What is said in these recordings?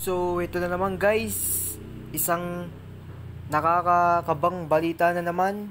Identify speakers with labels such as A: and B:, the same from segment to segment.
A: So, ito na naman guys, isang nakakakabang balita na naman.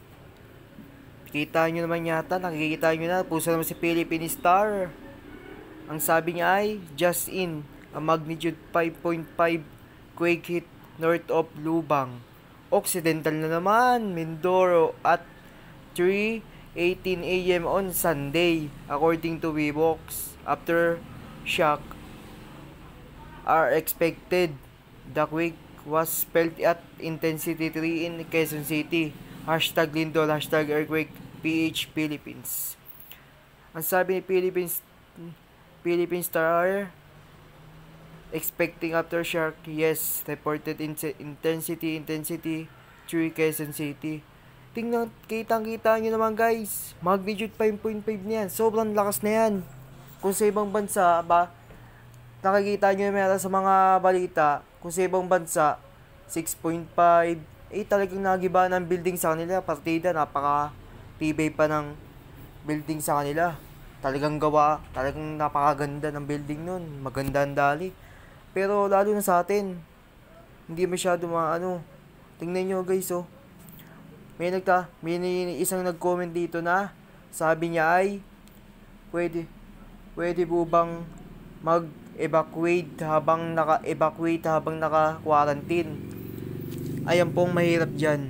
A: Nakikita nyo na, puso naman si Philippine Star. Ang sabi niya ay, just in, a magnitude 5.5 quake hit north of Lubang. Occidental na naman, Mindoro at 3:18 AM on Sunday, according to Weibox. After shock are expected. The quake was felt at intensity 3 in Quezon City. #Lindol, #earthquake, PH Philippines. Ang sabi ni Philippine Star, expecting aftershock, yes, reported intensity 3 Quezon City. Kitang-kita nyo naman guys, magnitude 5.5 niyan, sobrang lakas na yan. Kung sa ibang bansa, nakikita nyo naman sa mga balita, kung sa ibang bansa, 6.5, talagang nagiba ng building sa kanila, partida, napaka-tibay pa ng building sa kanila. Talagang napakaganda ng building nun, maganda ang dali. Pero lalo na sa atin, hindi masyado tingnan nyo guys may isang nag-comment dito na, sabi niya ay, pwede po bang mag-evacuate habang naka-quarantine. Ayan pong mahirap dyan.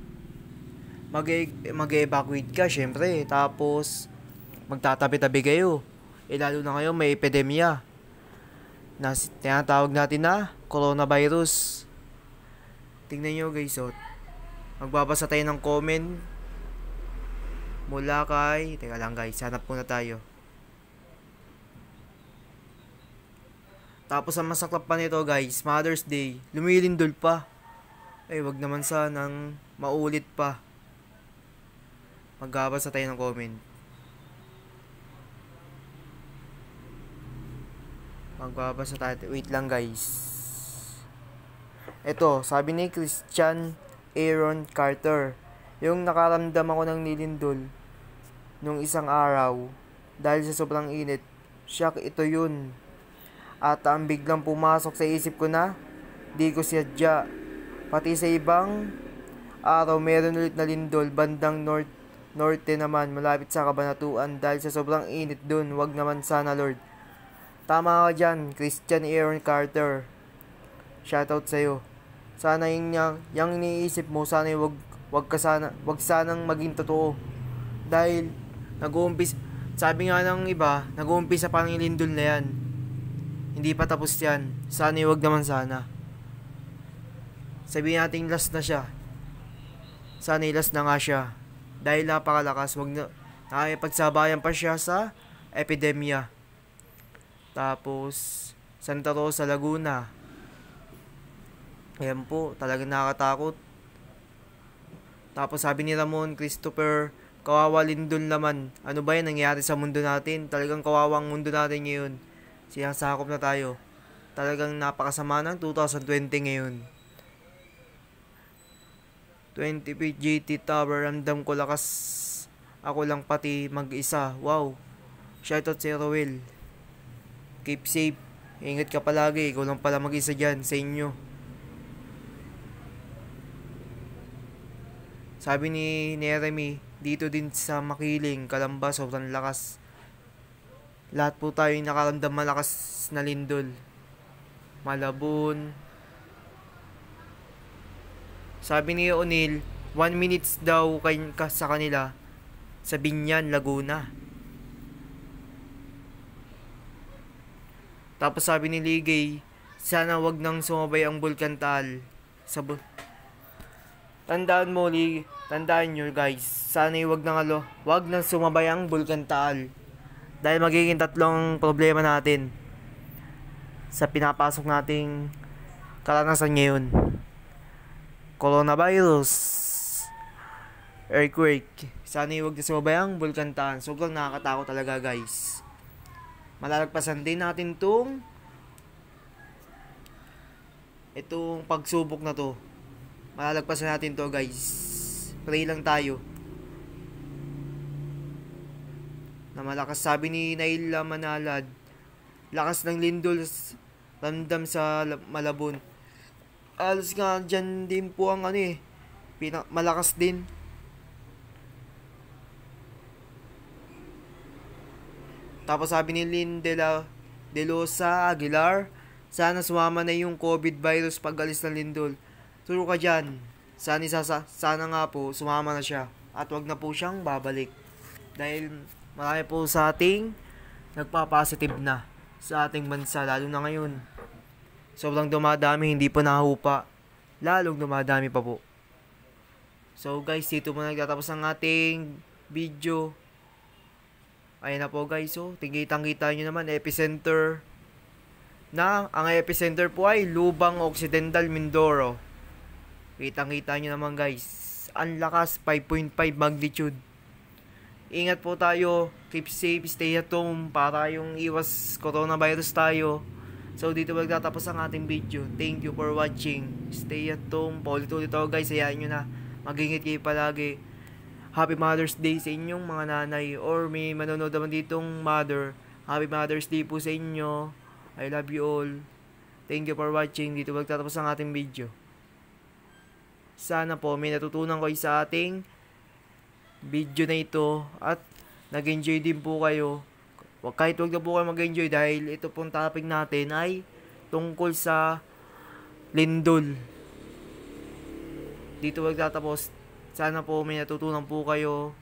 A: Mag-evacuate ka, syempre. Tapos, magtatabi-tabi kayo. Lalo na ngayon, may epidemya. Na tinatawag natin na coronavirus. Tingnan nyo guys, magbabasa tayo ng comment mula kay... Teka lang guys, hanap muna tayo. Tapos ang masaklap pa nito guys, Mother's Day, lumilindol pa. Wag naman sanang maulit pa. Magbabasa tayo ng comment. Wait lang guys. Ito, sabi ni Christian Aaron Carter, yung nakaramdam ako ng nilindol nung isang araw dahil sa sobrang init. Shock ito yun. At ang biglang pumasok sa isip ko na di ko sinadya. Pati sa ibang araw meron ulit na lindol bandang norte naman, malapit sa Kabanatuan, dahil sa sobrang init dun. Wag naman sana Lord. Tama ka dyan, Christian Aaron Carter. Shoutout sa'yo. Sana yung iniisip mo, sana wag sanang maging totoo. Dahil sabi nga ng iba, nag-uumpisa pa ng lindol na yan. Hindi pa tapos yan. Sana wag naman sana. Sabihin natin last na siya. Sana last na nga siya. Dahil napakalakas, nakipagsabayan pa siya sa epidemya. Tapos, Santa Rosa, Laguna. Ayan po, talagang nakakatakot. Tapos sabi ni Ramon Christopher, kawawa lindol naman. Ano ba yan nangyayari sa mundo natin? Talagang kawawang mundo natin ngayon. Sinasakop na tayo. Talagang napakasama ng 2020 ngayon. 20 feet GT Tower, ramdam ko lakas. Ako lang pati mag-isa. Wow. Shoutout si Roel. Keep safe. Ingat ka palagi. Ikaw lang pala mag-isa dyan sa inyo. Sabi ni Jeremy, dito din sa Makiling, Kalamba, sobrang lakas. Lahat po tayo yung nakaramdam malakas na lindol. Malabon. Sabi ni O'Neil, 1 minutes daw sa kanila sa Binyan, Laguna. Tapos sabi ni Ligay, sana wag nang sumabay ang Bulkan Taal. Tandaan nyo guys, sana wag nang sumabay ang Bulkan Taal. Dahil magiging tatlong problema natin sa pinapasok nating karanasan ngayon. Coronavirus, earthquake. Sana huwag na sumabay ang Bulkan Taal. Sobrang nakakatakot talaga guys. Malalagpasan din natin itong pagsubok na to. Malalagpasan natin to guys. Pray lang tayo na malakas. Sabi ni Naila Manalad, lakas ng lindol ramdam sa Malabon. Alos nga dyan din po ang malakas din. Tapos sabi ni De Losa Aguilar, sana sumama na yung COVID virus pag alis ng lindol. Turo ka dyan. Sana nga po sumama na siya at wag na po siyang babalik. Dahil marami po sa ating nagpa-positive na sa ating bansa, lalo na ngayon. Sobrang dumadami, hindi pa nahupa. Lalong dumadami pa po. So guys, dito mo nagtatapos ang ating video. Ayan na po guys, so tingitang-kita nyo naman, epicenter. Ang epicenter po ay Lubang Occidental, Mindoro. Kitang-kita nyo naman guys. Ang lakas, 5.5 magnitude. Ingat po tayo, keep safe, stay at home para yung iwas coronavirus tayo. So dito magtatapos ang ating video. Thank you for watching. Stay at home. Paulit-ulit ako guys, hayaan nyo na. Mag-ingat kayo palagi. Happy Mother's Day sa inyong mga nanay, or may manonood naman ditong mother. Happy Mother's Day po sa inyo. I love you all. Thank you for watching. Dito magtatapos ang ating video. Sana po may natutunan kayo sa ating video na ito at nag-enjoy din po kayo. Kahit wag na po kayo mag-enjoy dahil ito pong topic natin ay tungkol sa lindol. Dito magtatapos. Sana po may natutunan po kayo.